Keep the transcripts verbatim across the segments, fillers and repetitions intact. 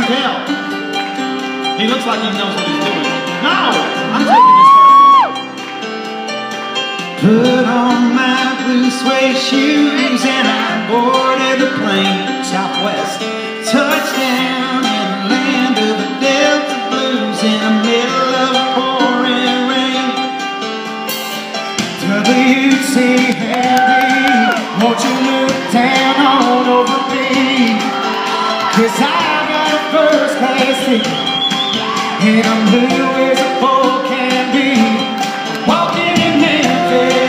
can tell. He looks like he knows what he's doing. No! I'm taking this first. Put on my blue suede shoes and I boarded the plane. Southwest. Touchdown in the land of the Delta Blues in the middle of a pouring rain. W C Harry, won't you look down on over me? Cause I got a first class ticket and I'm blue as a boy can be. Walking in Memphis,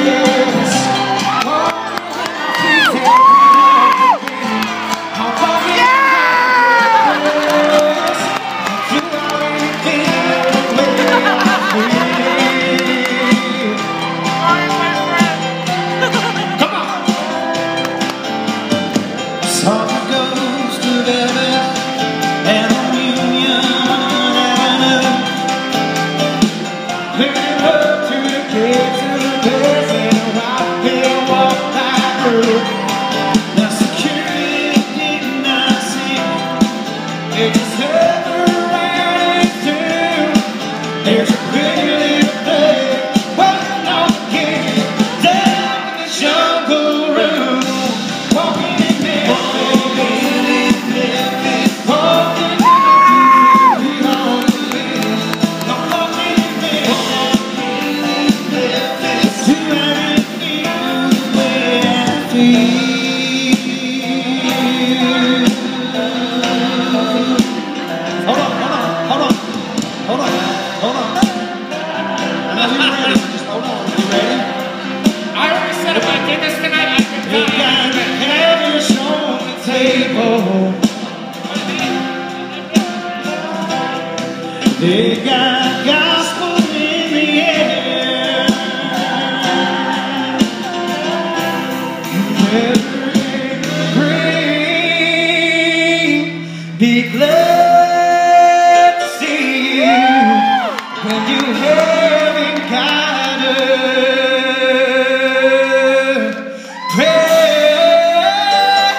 they got gospel in the air. Whoever it bring, be glad to see you when you haven't got a prayer.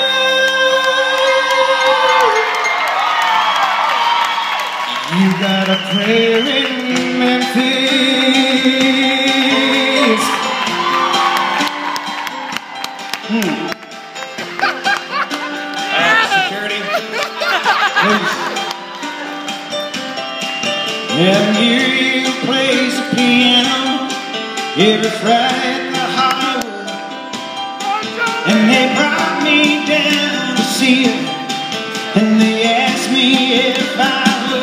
You got a prayer in Memphis. Hmm. Uh, security, please. And here you plays the piano every Friday at the Hollywood, and they brought me down to see it, and they asked me if I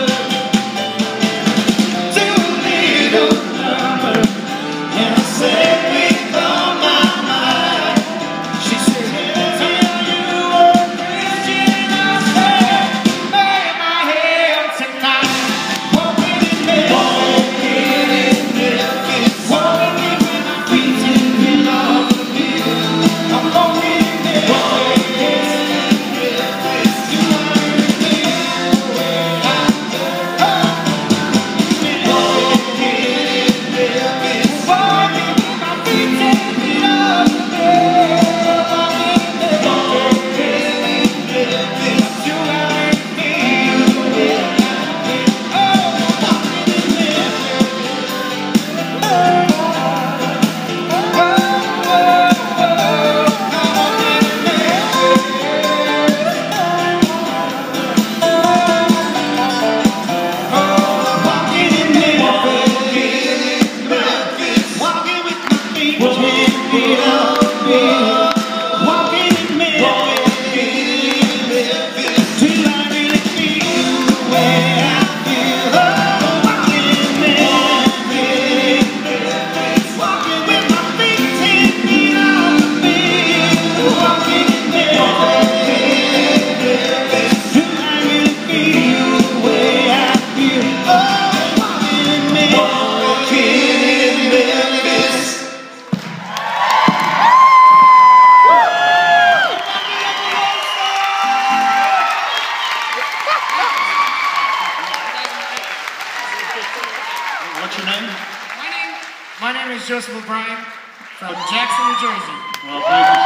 What's your name? My name, my name is Joseph Brien from Jackson, New Jersey. Well, thank you.